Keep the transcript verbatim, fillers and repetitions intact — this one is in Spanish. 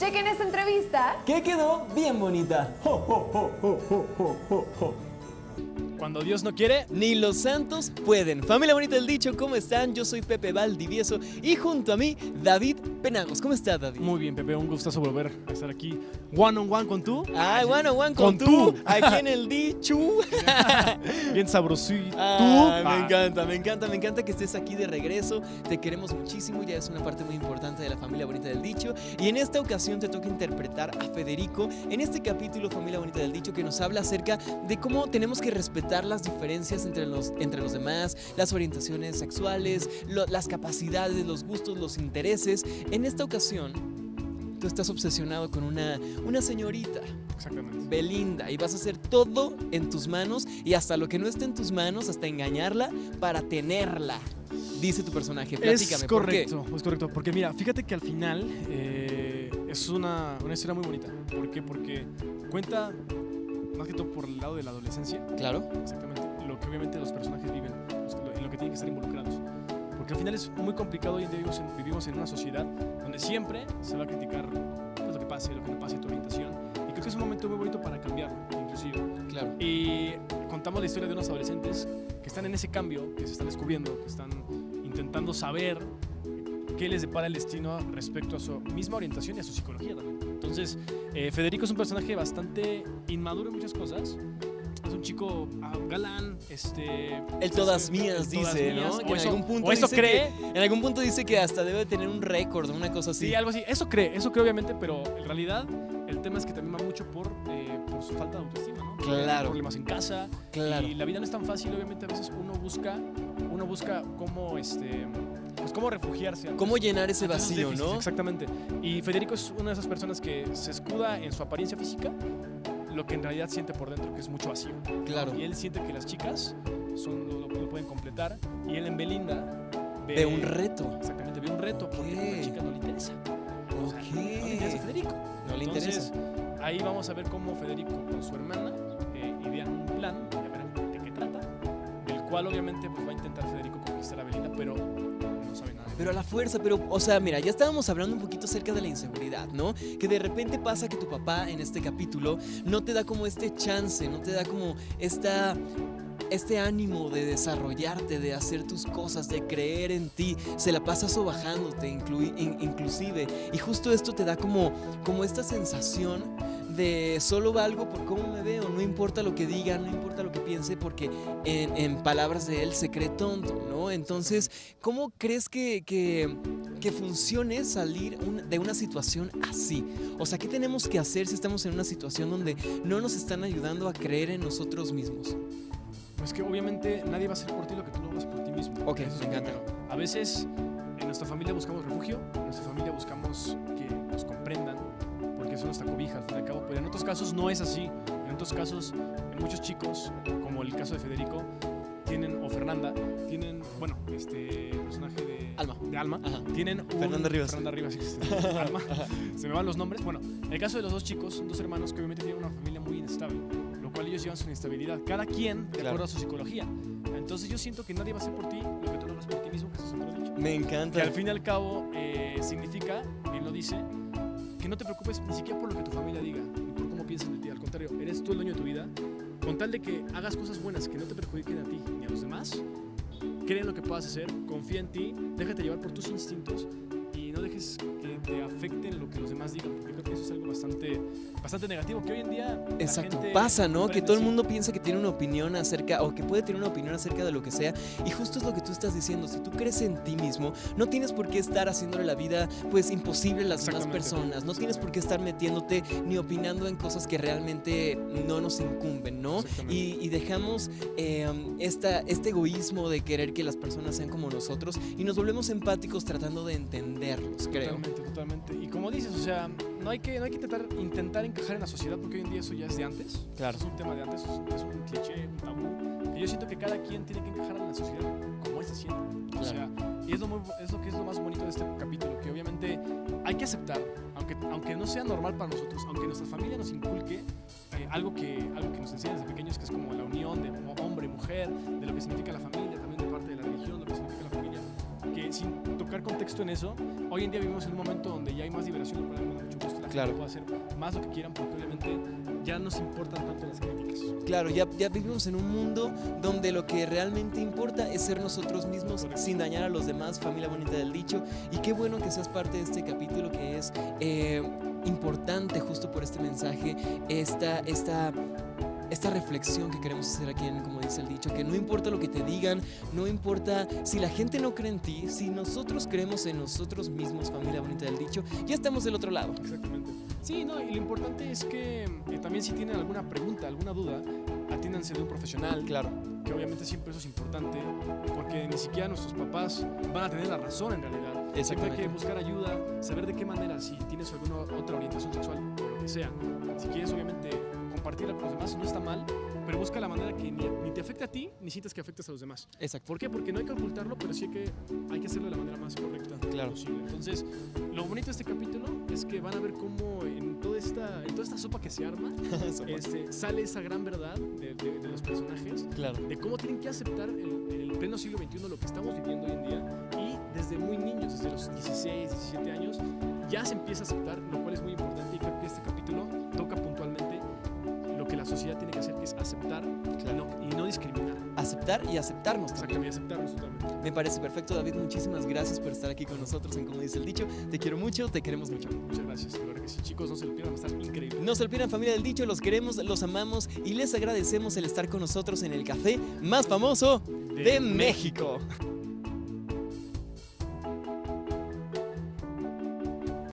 Chequen esta entrevista. Que quedó bien bonita. Jo, jo, jo, jo, jo, jo, jo, jo. Cuando Dios no quiere, ni los santos pueden. Familia bonita del dicho, ¿cómo están? Yo soy Pepe Valdivieso y junto a mí, David Penagos. ¿Cómo estás, David? Muy bien, Pepe, un gustazo volver a estar aquí one on one con tú. Ay, one on one con, Con tú, tú. aquí en el dicho. Bien sabrosito. Ah, me Ah. encanta, me encanta, me encanta que estés aquí de regreso. Te queremos muchísimo, ya es una parte muy importante de la familia bonita del dicho. Y en esta ocasión te toca interpretar a Federico en este capítulo, familia bonita del dicho, que nos habla acerca de cómo tenemos que respetar las diferencias entre los, entre los demás, las orientaciones sexuales, lo, las capacidades, los gustos, los intereses. En esta ocasión, tú estás obsesionado con una, una señorita. Exactamente. Belinda, y vas a hacer todo en tus manos y hasta lo que no esté en tus manos, hasta engañarla para tenerla, dice tu personaje. Platícame, Es correcto, es correcto. Porque mira, fíjate que al final eh, es una, una historia muy bonita. ¿Por qué? Porque cuenta más que todo por el lado de la adolescencia. ¿por qué? Claro. Exactamente. Lo que obviamente los personajes viven, en lo que tienen que estar involucrados. Porque al final es muy complicado. Hoy en día vivimos en, vivimos en una sociedad donde siempre se va a criticar pues, lo que pase, lo que no pase, tu orientación. Y creo que es un momento muy bonito para cambiarlo, inclusive. Claro. Y contamos la historia de unos adolescentes que están en ese cambio, que se están descubriendo, que están intentando saber qué les depara el destino respecto a su misma orientación y a su psicología también. Entonces, eh, Federico es un personaje bastante inmaduro en muchas cosas. Es un chico ah, galán, este... El todas el- mías, el dice, todas mías, ¿no? o Que en eso- algún punto o eso dice cree. que- en algún punto dice que hasta debe tener un récord, una cosa así. Sí, algo así. Eso cree, eso cree obviamente, pero en realidad el tema es que también va mucho por, eh, por su falta de autoestima, ¿no? Porque Claro. hay problemas en casa. Claro. Y la vida no es tan fácil, obviamente a veces uno busca, uno busca cómo, este, pues cómo refugiarse. ante ¿Cómo esos- llenar ese ante esos vacío, déficits, no? Exactamente. Y Federico es una de esas personas que se escuda en su apariencia física, lo que en realidad siente por dentro, que es mucho vacío. Claro. Y él siente que las chicas son, lo, lo pueden completar, y él en Belinda ve, De un reto. Exactamente, ve un reto, porque Ok. a la chica no le interesa. O sea, Ok. no le interesa a Federico. No le Entonces, interesa. ahí vamos a ver cómo Federico con su hermana eh, idean un plan, ya verán de qué trata, del cual obviamente pues, va a intentar Federico conquistar a Belinda, pero no sabe nada. Pero a la fuerza, pero, o sea, mira, ya estábamos hablando un poquito acerca de la inseguridad, ¿no? Que de repente pasa que tu papá en este capítulo no te da como este chance, no te da como esta... este ánimo de desarrollarte, de hacer tus cosas, de creer en ti, se la pasa sobajándote inclu- in- inclusive, y justo esto te da como, como esta sensación de solo valgo por cómo me veo, no importa lo que diga, no importa lo que piense, porque en, en palabras de él se cree tonto, ¿no? Entonces, ¿cómo crees que, que, que funcione salir un- de una situación así? O sea, ¿qué tenemos que hacer si estamos en una situación donde no nos están ayudando a creer en nosotros mismos? Pues que obviamente nadie va a hacer por ti lo que tú no hagas por ti mismo. Ok, Eso es me lo encanta. primero. A veces en nuestra familia buscamos refugio, en nuestra familia buscamos que nos comprendan, porque eso es nuestra cobija al fin y al cabo, pero en otros casos no es así. En otros casos, en muchos chicos, como el caso de Federico, tienen, o Fernanda, tienen, bueno, este personaje de Alma. de Alma, Ajá. tienen un... Fernanda Rivas. Fernanda Rivas, sí, sí, sí, Alma. Se me van los nombres. Bueno, en el caso de los dos chicos, son dos hermanos que obviamente tienen una familia muy inestable, lo cual ellos llevan su inestabilidad, cada quien de Claro. acuerdo a su psicología. Entonces yo siento que nadie va a hacer por ti lo que tú no hagas por ti mismo, que eso siempre lo he dicho. Me Que encanta. al fin y al cabo eh, significa, bien lo dice, que no te preocupes ni siquiera por lo que tu familia diga, ni por cómo piensan de ti. Al contrario, eres tú el dueño de tu vida. Con tal de que hagas cosas buenas que no te perjudiquen a ti ni a los demás, cree en lo que puedas hacer, confía en ti, déjate llevar por tus instintos y no dejes que te afecten lo que los demás digan, porque creo que eso es algo bastante, bastante negativo, que hoy en día la Exacto, gente pasa, ¿no? Que comprende, todo el sí. mundo piensa que tiene una opinión acerca, o que puede tener una opinión acerca de lo que sea, y justo es lo que tú estás diciendo. Si tú crees en ti mismo, no tienes por qué estar haciéndole la vida, pues, imposible a las demás Exactamente. personas, no tienes por qué estar metiéndote ni opinando en cosas que realmente no nos incumben, ¿no? Exactamente. Y, y dejamos eh, esta, este egoísmo de querer que las personas sean como nosotros, y nos volvemos empáticos tratando de entenderlos, creo. Totalmente, totalmente. Y como dices, o sea, no hay que, no hay que intentar, intentar encajar en la sociedad, porque hoy en día eso ya es de antes. Claro. Es un tema de antes, es un cliché, un tabú. Y yo siento que cada quien tiene que encajar en la sociedad como él se siente. O Claro. sea, y es lo, muy, es lo que es lo más bonito de este capítulo, que obviamente hay que aceptar, aunque, aunque no sea normal para nosotros, aunque nuestra familia nos inculque eh, algo, que, algo que nos enseñan desde pequeños, que es como la unión de hombre y mujer, de lo que significa la familia, también de parte de la religión, lo que significa la familia, que sin tocar contexto en eso, hoy en día vivimos en un momento donde ya hay más liberación, lo cual me da mucho gusto. La Claro. gente puede hacer más lo que quieran porque obviamente ya nos importan tanto las críticas. Claro, ya, ya vivimos en un mundo donde lo que realmente importa es ser nosotros mismos Correcto. sin dañar a los demás, familia bonita del dicho. Y qué bueno que seas parte de este capítulo que es eh, importante justo por este mensaje, esta, esta, esta reflexión que queremos hacer aquí en, como dice el dicho, que no importa lo que te digan, no importa si la gente no cree en ti, si nosotros creemos en nosotros mismos, familia bonita del dicho, ya estamos del otro lado. Exactamente. Sí, no, y lo importante es que eh, también si tienen alguna pregunta, alguna duda, atiéndanse de un profesional. Claro. Que obviamente siempre eso es importante, porque ni siquiera nuestros papás van a tener la razón en realidad. Siempre hay Exactamente. que buscar ayuda, saber de qué manera, si tienes alguna otra orientación sexual o lo que sea. Si quieres obviamente compartirla con los demás, no está mal, pero busca la manera que ni, ni te afecte a ti, ni sientas que afectes a los demás. Exacto. ¿Por qué? Porque no hay que ocultarlo, pero sí hay que, hay que hacerlo de la manera más correcta Claro. posible. Entonces, lo bonito de este capítulo es que van a ver cómo en toda esta, en toda esta sopa que se arma, este, sale esa gran verdad de, de- de los personajes, Claro. de cómo tienen que aceptar el, el pleno siglo veintiuno, lo que estamos viviendo hoy en día, y desde muy niños, desde los dieciséis, diecisiete años, ya se empieza a aceptar, lo cual es muy importante, y creo que este capítulo toca puntualmente lo que la sociedad tiene que hacer, que es aceptar y, no, y no discriminar. Aceptar y aceptarnos también. Exactamente, aceptarnos totalmente. Me parece perfecto, David. Muchísimas gracias por estar aquí con nosotros en Como dice el dicho. Te quiero mucho, te queremos mucho. Muchas gracias, de verdad que sí, chicos, no se lo pierdan, va a estar increíble. No se olviden, familia del dicho, los queremos, los amamos y les agradecemos el estar con nosotros en el café más famoso de México.